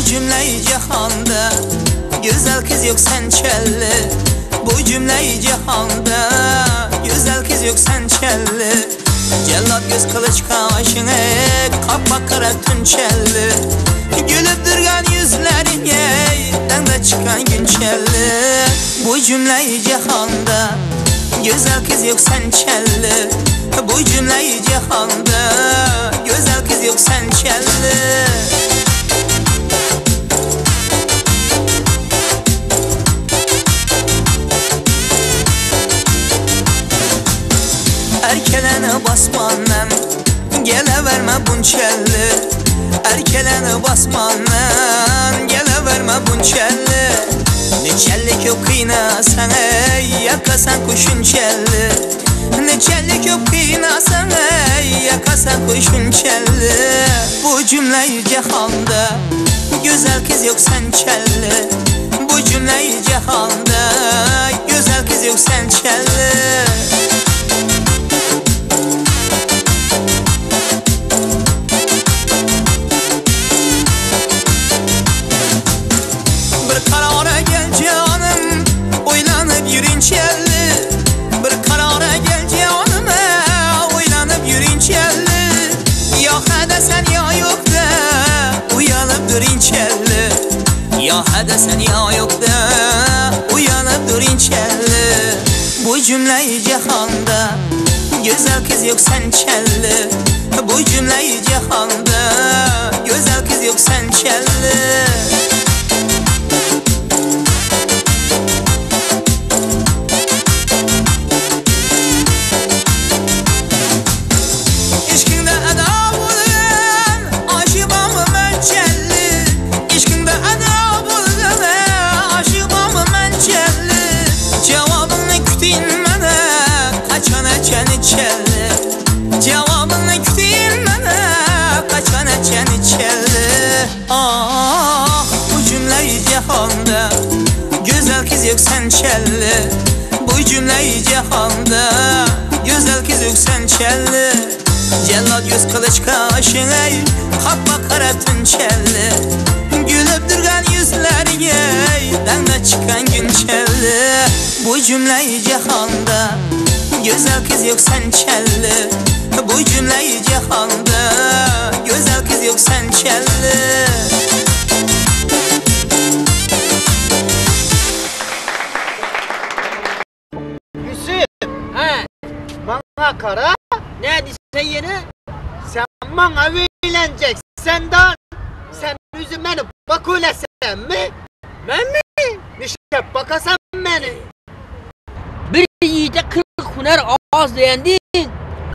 cümleyi cihanda güzel kız yok sen kelli. Bu cümleyi cihanda güzel kız yok sen kelli. Cellat göz kılıç kaşını kapakara tünçelli. Gülüp durgan yüzlerine dende çıkan günçelli. Bu cümleyi cihanda güzel kız yok sen kelli. Bu cümleyi cihanda güzel kız yok sen kelli. Erkelene basmandan gele verme bunçelli. Erkelene basmandan gele verme bunçelli. Neçellik yok kıynasan yakasan kuşun çelli. Neçellik yok kıynasan yakasan kuşun çelli. Bu cümleyi cihanda güzel kız yok sen çelli. Bu cümleyi cihanda güzel kız yok sen çelli. Bir karara gel canım, oylanıp yürün çelli. Bir karara gel canım, oylanıp yürün çelli. Ya desen ya yok da uyanıp durun çelli. Ya desen ya yok da uyanıp durun çelli. Bu cümleyi cihanda güzel kız yok sen çelli. Bu cümleyi cihanda güzel kız yok sen çelli. Cevabını küteyim bana kaçan açan içerli. Ah bu cümleyi cihanda güzel kız yok sen çelli. Bu cümleyi cihanda güzel kız yok sen çelli. Cellat göz kılıç kaşını kapma kara tünçelli. Gülüp durgan yüzlerine dende çıkan günçelli. Bu cümleyi cihanda güzel kız yok sen çelli. Bu cümleyi cihanda güzel kız yok sen çelli. Yusuf, bana kara. Ne diysen yine? Sen bana eğleneceksin. Sen üzüm beni bakulesen mi? Ben mi? Nişe bakasan beni. Bir yiğide 40 huner ağız dayandı.